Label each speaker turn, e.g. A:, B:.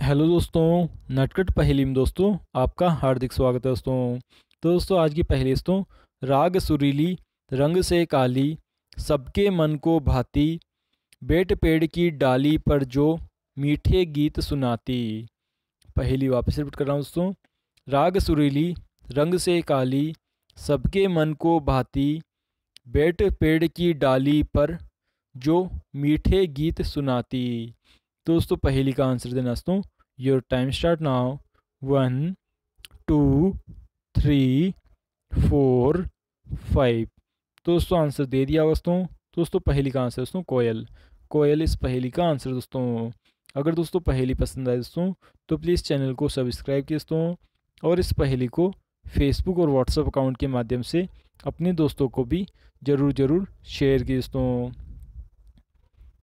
A: Hello दोस्तों, नटखट पहेली में दोस्तों आपका हार्दिक स्वागत है दोस्तों। तो दोस्तों आज की पहेली दोस्तों, राग सुरीली रंग से काली सबके मन को भाती, बेट पेड़ की डाली पर जो मीठे गीत सुनाती। पहेली वापस रिपीट कर रहा हूँ दोस्तों। राग सुरीली रंग से काली सबके मन को भाती, बेट पेड़ की डाली पर जो मीठे गीत सुनाती। तो दोस्तों पहेली का आंसर देना दोस्तों। Your time start now. 1 2 3 4 5। तो दोस्तों आंसर दे दिया दोस्तों। दोस्तों पहेली का आंसर दोस्तों कोयल। कोयल इस पहेली का आंसर दोस्तों। अगर दोस्तों पहेली पसंद आए दोस्तों तो प्लीज़ चैनल को सब्सक्राइब कीजिए दोस्तों, और इस पहेली को फेसबुक और व्हाट्सएप अकाउंट के माध्यम से अपने दोस्तों को भी ज़रूर शेयर कीजिए दोस्तों।